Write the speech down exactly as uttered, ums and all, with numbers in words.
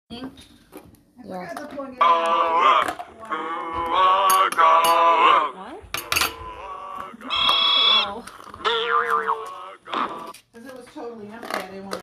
I Yeah. forgot to plug it in. What? Because it was totally empty. I didn't want